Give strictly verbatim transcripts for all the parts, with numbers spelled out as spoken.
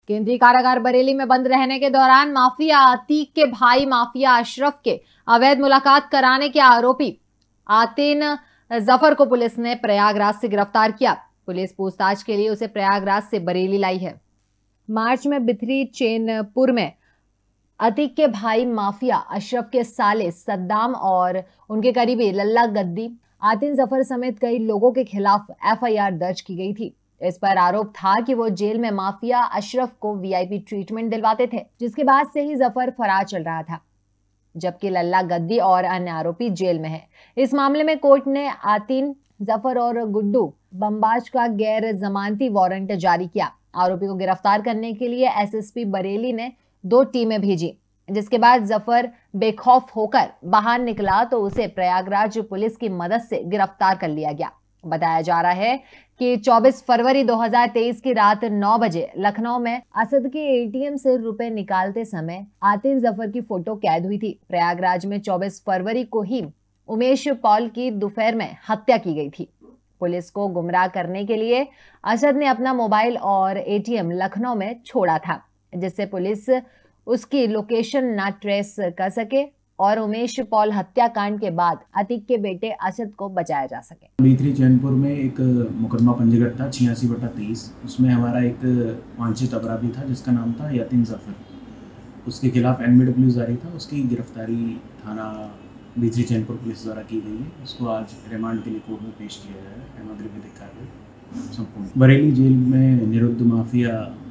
केंद्रीय कारागार बरेली में बंद रहने के दौरान माफिया अतीक के भाई माफिया अशरफ के अवैध मुलाकात कराने के आरोपी आतिन जफर को पुलिस ने प्रयागराज से गिरफ्तार किया। पुलिस पूछताछ के लिए उसे प्रयागराज से बरेली लाई है। मार्च में बिथरी चैनपुर में अतीक के भाई माफिया अशरफ के साले सद्दाम और उनके करीबी लल्ला गद्दी आतिन जफर समेत कई लोगों के खिलाफ एफ आई आर दर्ज की गई थी। इस पर आरोप था कि वो जेल में माफिया अशरफ को वी आई पी ट्रीटमेंट दिलवाते थे, जिसके बाद से ही जफर फरार चल रहा था, जबकि लल्ला गद्दी और अन्य आरोपी जेल में हैं। इस मामले में कोर्ट ने आतिन जफर और गुड्डू बम्बाज का गैर जमानती वारंट जारी किया। आरोपी को गिरफ्तार करने के लिए एस एस पी बरेली ने दो टीमें भेजी, जिसके बाद जफर बेखौफ होकर बाहर निकला तो उसे प्रयागराज पुलिस की मदद से गिरफ्तार कर लिया गया। बताया जा रहा है कि चौबीस फरवरी दो हज़ार तेईस की रात नौ बजे लखनऊ में असद के ए टी एम से रुपए निकालते समय आतिन जफर की फोटो कैद हुई थी। प्रयागराज में चौबीस फरवरी को ही उमेश पॉल की दोपहर में हत्या की गई थी। पुलिस को गुमराह करने के लिए असद ने अपना मोबाइल और ए टी एम लखनऊ में छोड़ा था, जिससे पुलिस उसकी लोकेशन न ट्रेस कर सके और उमेश पॉल हत्याकांड के बाद अतीक के बेटे असद को बचाया जा सके। बिथरी चैनपुर में एक मुकदमा पंजीकृत था छियासी बटा तेईस। उसमें हमारा एक वांछित अपराधी था जिसका नाम था यातिन जफर। उसके खिलाफ एन बी डब्ल्यू जारी था। उसकी गिरफ्तारी थाना बिथरी चैनपुर पुलिस द्वारा की गई है। उसको आज रिमांड के लिए कोर्ट में पेश किया गया है। सामग्री भी दिखा गई संपूर्ण। बरेली जेल में निरुद्ध माफिया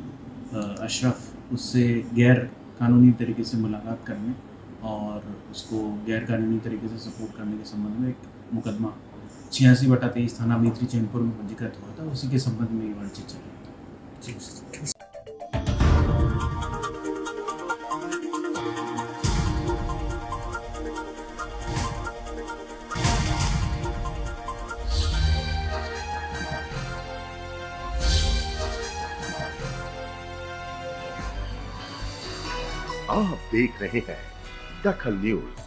अशरफ उससे गैर कानूनी तरीके से मुलाकात करने और उसको गैर कानूनी तरीके से सपोर्ट करने के संबंध में एक मुकदमा छियासी बटा तेईस थाना बिथरी चैनपुर में पंजीकृत हुआ था। उसी के संबंध में ये वार्ता चल रही थी। आप देख रहे हैं दखल न्यूज।